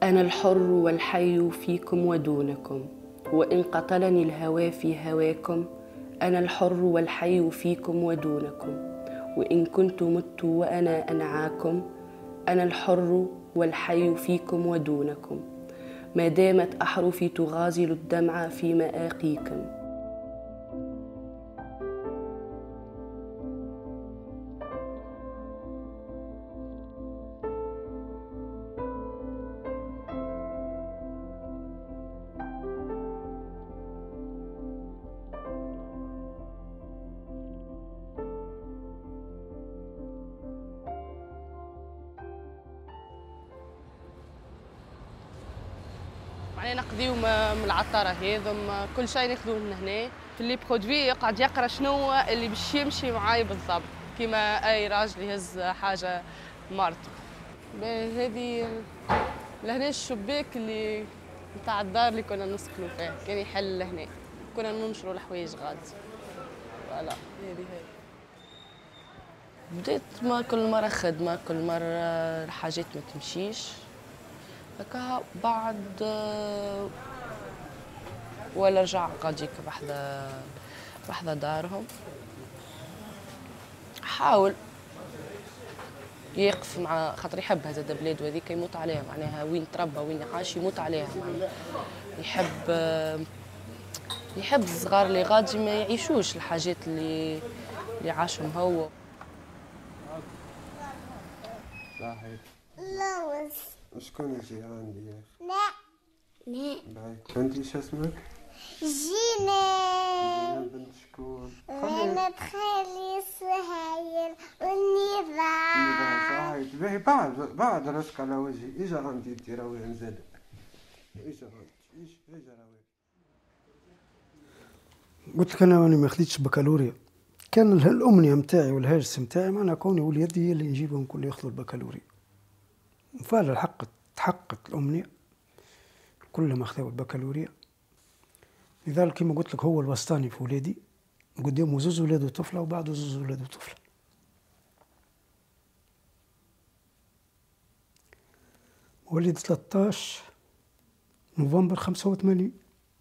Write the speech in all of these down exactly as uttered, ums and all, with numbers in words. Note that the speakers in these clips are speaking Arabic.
أنا الحر والحي فيكم ودونكم، وإن قتلني الهوى في هواكم. أنا الحر والحي فيكم ودونكم، وإن كنت مت وأنا أنعاكم. أنا الحر والحي فيكم ودونكم، ما دامت أحرفي تغازل الدمع في مآقيكم. معناها نقضيو من العطاره هذم كل شيء ناخذوه من هنا في اللي برودوي، يقعد يقرا شنو اللي باش يمشي معاي بالضبط كيما اي راجل يهز حاجه مرته. هذه لهنا الشباك اللي نتاع الدار اللي كنا نسكنوا فيه، كان يحل لهنا كنا ننشروا الحوايج غادي. فوالا هذه هي. بديت ما كل مره خدمه، كل مره الحاجات ما تمشيش هكا، بعد ولا رجع قاضيك بحذا بحذا دارهم، حاول يقف مع خاطر يحبها زاد بلاد وهذيك يموت عليها، معناها وين تربى وين عاش يموت عليها، معناها يحب يحب الصغار اللي غادي ما يعيشوش الحاجات اللي اللي عاشهم هو. صحيح. لا شكون يجي عندي يا اخي؟ لا لا باهي. انت شو اسمك؟ جينا. جينا بنت شكون؟ بنت خالي سهيل والنظام. صحيح. باهي بعد بعد رشق على وجهي، اجا عندي انت راوي انزل. اجا عندي اجا اجا راوي. قلت لك انا راني ما خديتش بكالوريا، كان الامنيه نتاعي والهاجس نتاعي معناها كوني وليدي هي اللي نجيبهم كل ياخذوا البكالوريا. وفعلا حقت تحققت الامنيه، كلهم اخذوا البكالوريا. لذلك كما قلت لك هو الوسطاني في ولادي، قدامه زوز ولاد وطفله وبعده زوز ولاد وطفله. ولد ثلاثة عشر نوفمبر خمسة وثمانين.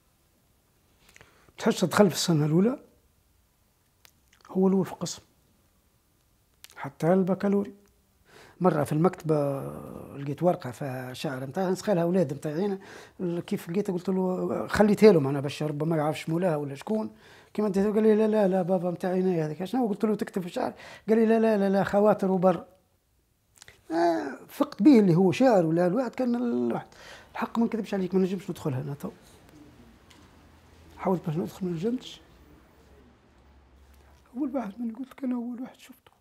تحس دخل في السنه الاولى هو الاول في القسم حتى البكالوريا. مرة في المكتبة لقيت ورقة فيها شعر نتاع نسخة لها أولاد نتاعي، كيف لقيتها قلت له خليتها له معنا باش ربما ما يعرفش مولاها ولا شكون كيما انت. قال لي لا لا لا بابا نتاعي هذاك شنو. قلت له تكتب في الشعر؟ قال لي لا لا لا لا خواطر وبر. آه فقت به اللي هو شاعر ولا الواحد كان الواحد الحق ما نكذبش عليك ما نجمش ندخلها انا تو. حاولت باش ندخل ما نجمتش. أول واحد من قلت لك أنا أول واحد شفته،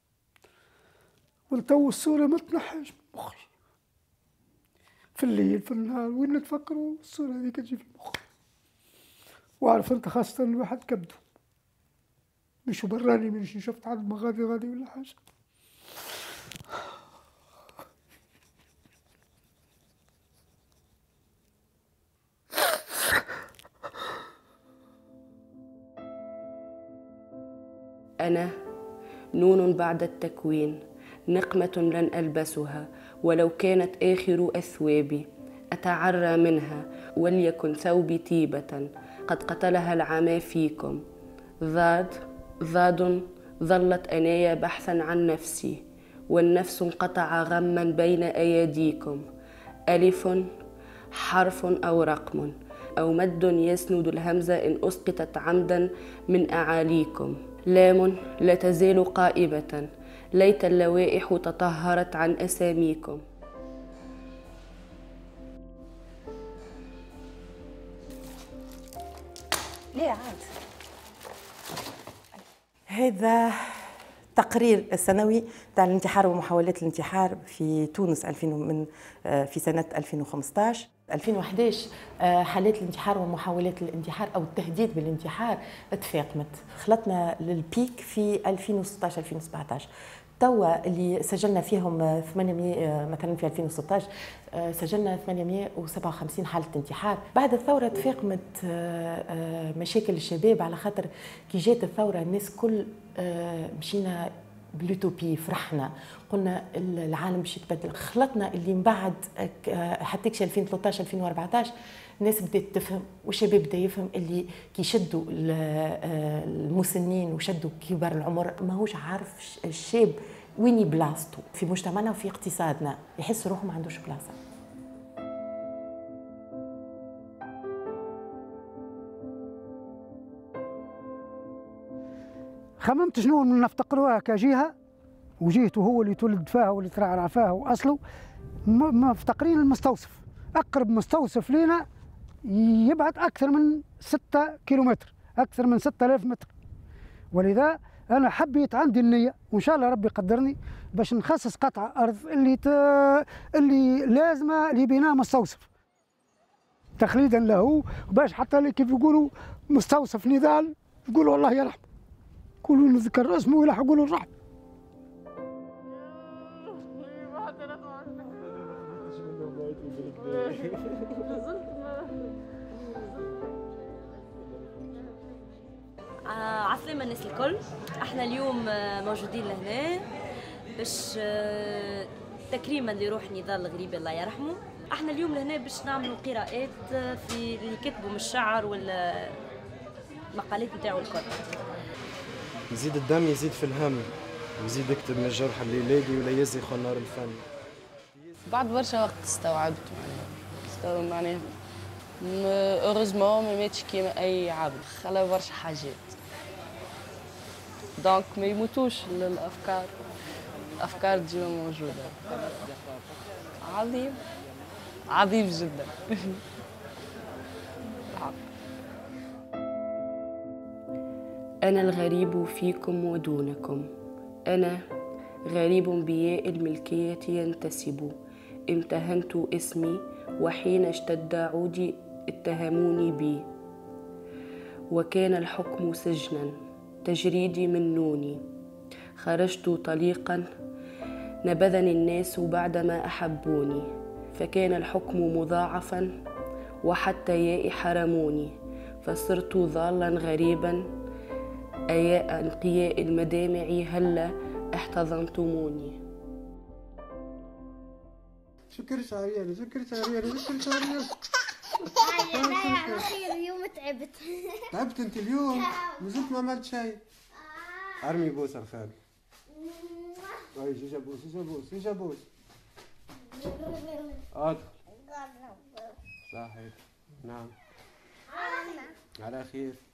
ولتو الصورة ما تنحاش من مخي في الليل في النهار وين نتفكر الصورة هذيك تجي في المخ. وعارف أنت خاصة الواحد كبده مش براني مش شفت حد مغادي غادي ولا حاجة. أنا نون بعد التكوين، نقمة لن ألبسها ولو كانت آخر أثوابي. أتعرى منها وليكن ثوبي طيبة، قد قتلها العمى فيكم. ضاد ضاد ظلت أنايا بحثا عن نفسي، والنفس انقطع غما بين أيديكم. ألف حرف أو رقم أو مد يسند الهمزة إن أسقطت عمدا من أعاليكم. لام لا تزال قائبة، ليت اللوائح تطهرت عن أساميكم. ليه عاد؟ هذا تقرير السنوي تاع الانتحار ومحاولات الانتحار في تونس ألفين من في سنة ألفين وخمسة عشر. ألفين وأحد عشر حالات الانتحار ومحاولات الانتحار أو التهديد بالانتحار تفاقمت، خلطنا للبيك في ألفين وستة عشر ألفين وسبعة عشر. توا اللي سجلنا فيهم ثمانمئة مثلا في ألفين وستة عشر سجلنا ثمانمئة وسبعة وخمسين حالة انتحار. بعد الثورة تفاقمت مشاكل الشباب على خاطر كي جات الثورة الناس كل مشينا باليوتوبي، فرحنا، قلنا العالم باش يتبدل. خلطنا اللي من بعد حتى ألفين وثلاثطاش ألفين وأربعطاش الناس بدات تفهم والشباب بدا يفهم اللي كي يشدوا المسنين وشدوا كبار العمر ماهوش عارف الشاب وين بلاصتو في مجتمعنا وفي اقتصادنا، يحس روحه ما عندوش بلاصه. خممت شنو نفتقروها كجهه، وجهته هو اللي تولد فيها واللي ترعرع فيها واصله، مفتقرين المستوصف. اقرب مستوصف لنا يبعد اكثر من ستة كيلومتر، اكثر من ستة آلاف متر. ولذا انا حبيت عندي النيه وان شاء الله ربي يقدرني باش نخصص قطعه ارض اللي ت... اللي لازمه لبناء مستوصف تخليدا له، باش حتى كيف يقولوا مستوصف نضال يقولوا الله يرحمه، يقولوا نذكر اسمه ولا يقولوا الرحمه. عسلامة الناس الكل. احنا اليوم موجودين لهنا باش تكريما لروح نضال الغريبي الله يرحمه. احنا اليوم لهنا باش نعملوا قراءات في اللي كتبوا من الشعر والمقالات نتاعو الكل. يزيد الدم يزيد في الهم، يزيد يكتب من الجرح اللي يلاقي ولا يزيخ نار الفن. بعد برشا وقت استوعبت معناها معناها اوروزمون ما ماتش كيما اي عبد، خلا برشا حاجات دونك ما يموتوش الافكار، الافكار ديما موجوده. عظيم عظيم جدا. أنا الغريب فيكم ودونكم، أنا غريب بياء الملكية ينتسب، امتهنت اسمي وحين اشتد عودي اتهموني بي، وكان الحكم سجنا تجريدي من نوني، خرجت طليقا نبذني الناس بعدما أحبوني، فكان الحكم مضاعفا وحتى يائي حرموني، فصرت ضالا غريبا أياء انقياء المدامع هلا احتضنتموني. شكر شعريان شكر شعريان شكر شعريان. لا يا أخي اليوم تعبت. تعبت انت اليوم؟ مازلت ما عملت شيء. ارمي بوسه الخال. اي اجا بوس اجا بوس اجا بوس. ادخل. صحيح. نعم. على خير.